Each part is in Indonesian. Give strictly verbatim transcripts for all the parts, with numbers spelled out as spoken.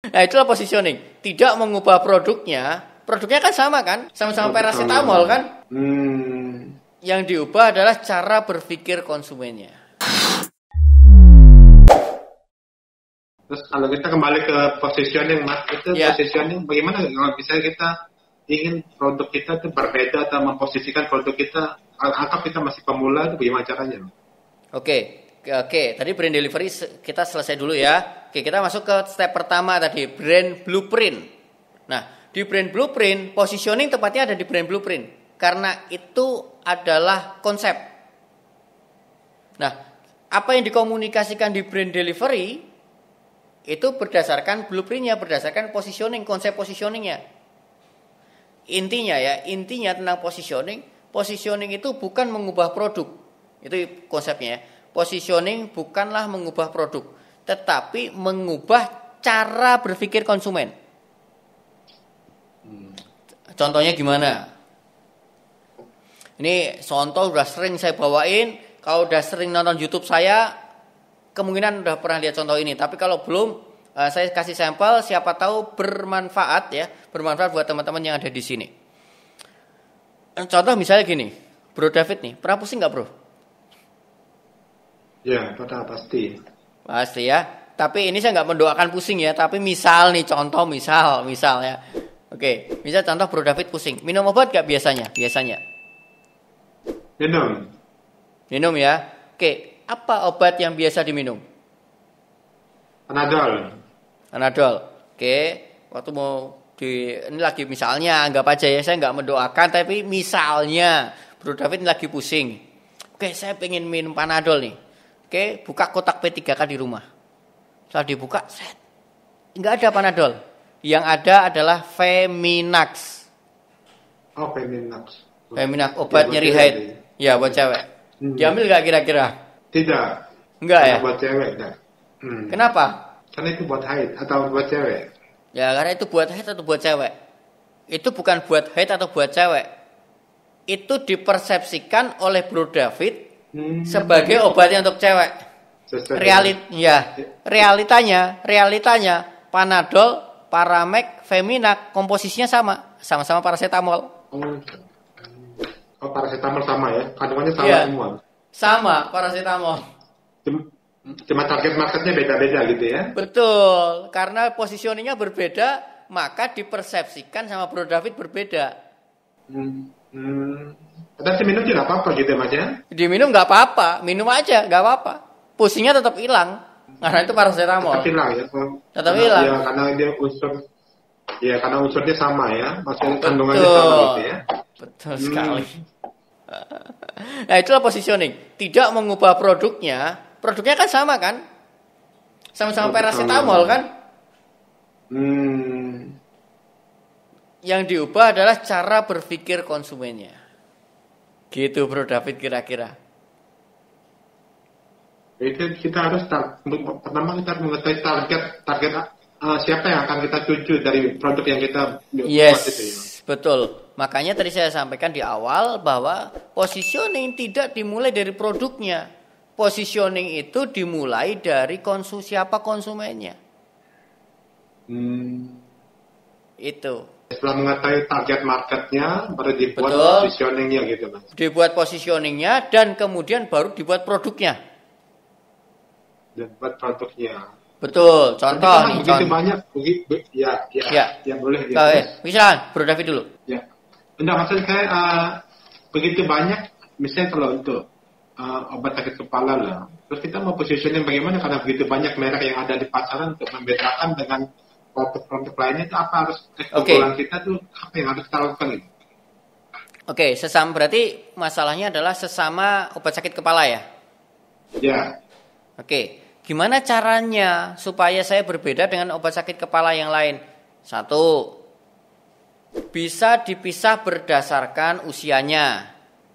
Nah, itulah positioning. Tidak mengubah produknya. Produknya kan sama kan? Sama-sama paracetamol kan? Hmm. Yang diubah adalah cara berpikir konsumennya. Terus kalau kita kembali ke positioning, Mas, itu Ya. positioning bagaimana kalau misalnya kita ingin produk kita itu berbeda atau memposisikan produk kita, anggap kita masih pemula, itu bagaimana caranya? Oke, oke. Tadi brand delivery kita selesai dulu ya. Oke, kita masuk ke step pertama tadi, brand blueprint. Nah, di brand blueprint, positioning tepatnya ada di brand blueprint. Karena itu adalah konsep. Nah, apa yang dikomunikasikan di brand delivery itu berdasarkan blueprintnya, berdasarkan positioning, konsep positioningnya. Intinya ya, intinya tentang positioning, positioning itu bukan mengubah produk. Itu konsepnya ya. Positioning bukanlah mengubah produk, tetapi mengubah cara berpikir konsumen. Contohnya gimana? Ini contoh udah sering saya bawain. Kalau udah sering nonton YouTube saya, kemungkinan udah pernah lihat contoh ini. Tapi kalau belum, saya kasih sampel. Siapa tahu bermanfaat ya, bermanfaat buat teman-teman yang ada di sini. Contoh misalnya gini, Bro David nih, pernah pusing nggak Bro? Ya, pernah pasti. Pasti ya. Tapi ini saya nggak mendoakan pusing ya. Tapi misal nih, contoh misal, misal ya. Oke, misal contoh Bro David pusing. Minum obat nggak biasanya? Biasanya. Minum. Minum ya. Oke, apa obat yang biasa diminum? Panadol. Panadol. Oke, waktu mau di ini lagi misalnya anggap aja ya, saya nggak mendoakan tapi misalnya Bro David lagi pusing. Oke, saya pengen minum Panadol nih. Oke, buka kotak P tiga K di rumah. Setelah dibuka, set. Nggak ada Panadol. Yang ada adalah Feminax. Oh, Feminax. Feminax obat Ya, nyeri buat haid. cewek. Ya, buat cewek. Hmm. Diambil nggak kira-kira? Tidak. Enggak ya? Karena buat cewek, enggak. Hmm. Kenapa? Karena itu buat haid atau buat cewek. Ya, karena itu buat haid atau buat cewek. Itu bukan buat haid atau buat cewek. Itu dipersepsikan oleh Bro David Hmm. sebagai obatnya untuk cewek. Sesuai Realit, ya, realitanya, realitanya Panadol, Paramek, Feminax komposisinya sama, sama-sama paracetamol. dengan- Oh, oh, paracetamol sama ya, kandungannya sama Iya. semua. Sama paracetamol. Cuma, cuma target marketnya beda-beda gitu ya. Betul, karena positioningnya berbeda, maka dipersepsikan sama Bro David berbeda. Hmm. Hmm. Tapi minum tidak apa-apa gitu Mas ya? Diminum nggak apa-apa, minum aja nggak apa-apa. Pusingnya tetap hilang, karena itu paracetamol. Tetap hilang ya. Tetap Karena- hilang. Ya, karena dia unsur, ya karena unsurnya sama ya, maksudnya Betul. kandungannya sama gitu ya. Betul sekali. Nah, itulah positioning. Tidak mengubah produknya. Produknya kan sama kan? Sama-sama Oh, paracetamol sama. kan? Hmm. Yang diubah adalah cara berpikir konsumennya. Gitu Bro David kira-kira. Itu kita harus tar- pertama kita harus mengetahui target target uh, siapa yang akan kita tuju dari produk yang kita buat Yes, itu ya. betul. Makanya tadi saya sampaikan di awal bahwa positioning tidak dimulai dari produknya. Positioning itu dimulai dari konsu siapa konsumennya. Hmm. Itu. Setelah mengetahui target marketnya, baru dibuat Betul. positioningnya gitu Mas. Dibuat positioningnya dan kemudian baru dibuat produknya. Dan buat produknya. Betul. Tapi Contoh kan nih. begitu Contoh. banyak, begitu, ya, ya, Ya. ya, boleh. Ya, Oke, misalkan Bro David dulu. ya. Enggak, maksud saya uh, begitu banyak, misalnya kalau untuk uh, obat sakit kepala lah, terus kita mau positioning bagaimana karena begitu banyak merek yang ada di pasaran untuk membedakan dengan produk-produk lainnya itu apa harus keunggulan kita tuh apa yang harus kita lakukan gitu? Oke, sesama berarti masalahnya adalah sesama obat sakit kepala ya. Ya, Oke, gimana caranya supaya saya berbeda dengan obat sakit kepala yang lain? Satu, bisa dipisah berdasarkan usianya.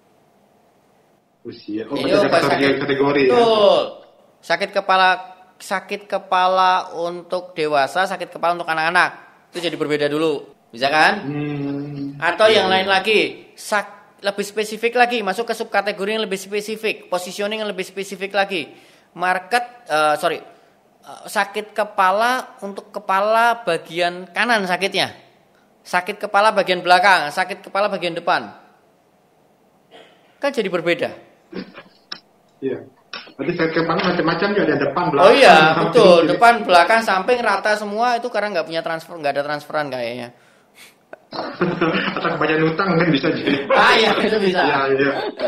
usia. Oh, Ini beda obat kategori, sakit. kategori ya. Betul. Sakit kepala, sakit kepala untuk dewasa, sakit kepala untuk anak-anak. Itu jadi berbeda dulu, bisa kan? Hmm. Atau yang Ya, lain lagi, sak, lebih spesifik lagi, masuk ke subkategori yang lebih spesifik, positioning yang lebih spesifik lagi. Market, uh, sorry, sakit kepala untuk kepala bagian kanan sakitnya. Sakit kepala bagian belakang, sakit kepala bagian depan. Kan jadi berbeda. Iya. Berarti sakit kepala macam-macam juga ada depan belakang. Oh iya, betul. Depan, belakang, samping rata semua itu karena nggak punya transfer, nggak ada transferan kayaknya. Atau kebanyakan utang kan bisa jadi. Ah iya, itu bisa. Iya, iya.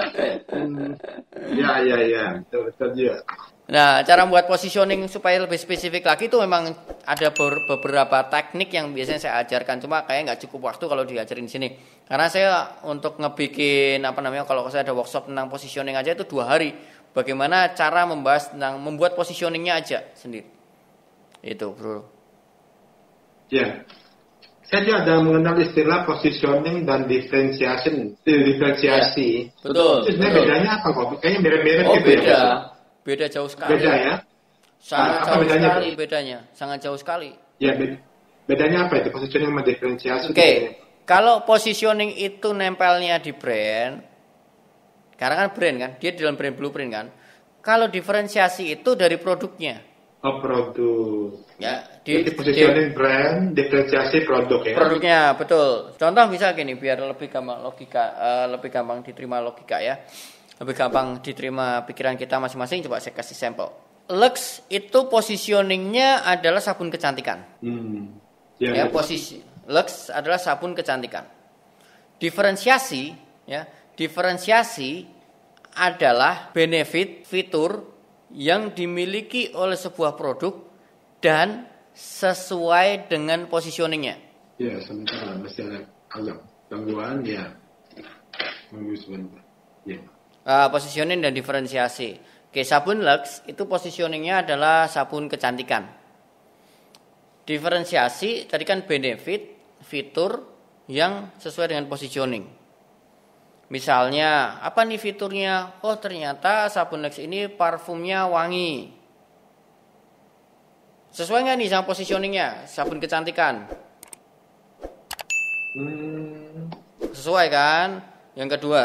Iya, iya, iya. Betul, betul juga. Nah, cara membuat positioning supaya lebih spesifik lagi itu memang ada beberapa teknik yang biasanya saya ajarkan. Cuma kayak nggak cukup waktu kalau diajarin di sini. Karena saya untuk ngebikin apa namanya, kalau saya ada workshop tentang positioning aja itu dua hari. Bagaimana cara membahas tentang membuat positioningnya aja sendiri. Itu, bro. Ya. Saya juga ada mengenal istilah positioning dan differentiation, diferensiasi. Ya, betul. Itu sebenarnya betul. bedanya apa kok? Kayaknya mirip-mirip oh, gitu beda. ya. Beda jauh sekali. Beda ya? Sangat apa jauh bedanya, sekali Pak? bedanya. Sangat jauh sekali. Ya, beda. Bedanya apa itu? Positioning sama diferensiasi. Oke. Okay. Kalau positioning itu nempelnya di brand, karena kan brand kan, dia di dalam brand blueprint kan. Kalau diferensiasi itu dari produknya. Oh, produk. Ya, di, Jadi positioning di, brand, diferensiasi produk ya. Produknya, betul. Contoh bisa gini, biar lebih gampang logika, uh, lebih gampang diterima logika ya. Lebih gampang diterima pikiran kita masing-masing. Coba saya kasih sampel. Lux itu positioningnya adalah sabun kecantikan. Hmm. Ya, ya posisi Lux adalah sabun kecantikan. Diferensiasi, ya, diferensiasi adalah benefit, fitur yang dimiliki oleh sebuah produk dan sesuai dengan positioningnya. Ya, sebentar masih ada agak gangguan ya. Tunggu sebentar. Ya. Uh, positioning dan diferensiasi. Oke, sabun Lux itu positioningnya adalah sabun kecantikan. Diferensiasi tadi kan benefit, fitur yang sesuai dengan positioning. Misalnya, apa nih fiturnya? Oh, ternyata sabun Lux ini parfumnya wangi. Sesuai nggak nih sama positioningnya? Sabun kecantikan. Hmm. Sesuai kan? Yang kedua.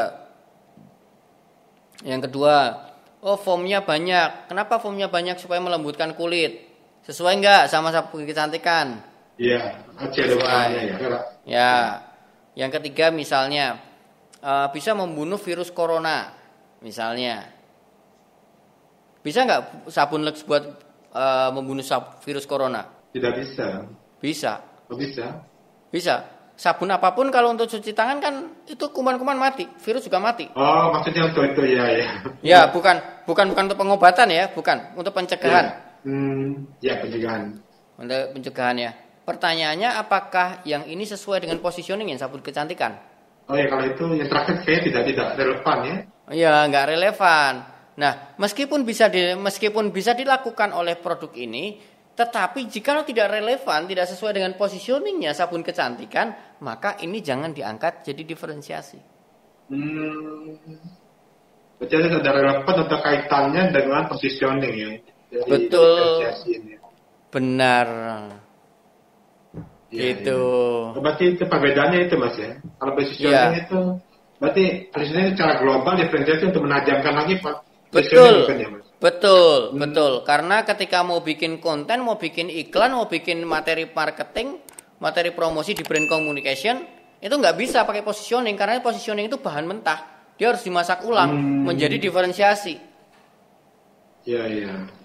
Yang kedua, oh foamnya banyak. Kenapa foamnya banyak? Supaya melembutkan kulit. Sesuai nggak sama sabun kecantikan? Iya, sesuai ya. Ya. Yang ketiga misalnya, Uh, bisa membunuh virus corona, misalnya. Bisa nggak sabun Lux buat uh, membunuh sab- virus corona? Tidak bisa. Bisa. Oh, bisa? Bisa. Sabun apapun kalau untuk cuci tangan kan itu kuman-kuman mati, virus juga mati. Oh, maksudnya untuk itu ya, ya. Ya, bukan bukan bukan untuk pengobatan ya, bukan untuk pencegahan. Ya, hmm, ya pencegahan. Untuk pencegahan ya. Pertanyaannya, apakah yang ini sesuai dengan positioning yang sabun kecantikan? Oh ya, kalau itu yang terakhir saya tidak tidak relevan ya. Iya, nggak relevan. Nah, meskipun bisa di, meskipun bisa dilakukan oleh produk ini, tetapi jika tidak relevan, tidak sesuai dengan positioningnya sabun kecantikan, maka ini jangan diangkat jadi diferensiasi. Hmm. Berarti ada relevan atau kaitannya dengan positioning ya. Dari betul. diferensiasi ini. Benar. Ya, gitu. Ya. Berarti itu perbedaannya itu Mas ya. Kalau positioning ya. itu berarti positioning secara global diferensiasi untuk menajamkan lagi betul. Kan, ya, Mas? Betul, hmm. betul. Karena ketika mau bikin konten, mau bikin iklan, mau bikin materi marketing, materi promosi di brand communication, itu nggak bisa pakai positioning karena positioning itu bahan mentah. Dia harus dimasak ulang hmm. menjadi diferensiasi. Iya, iya.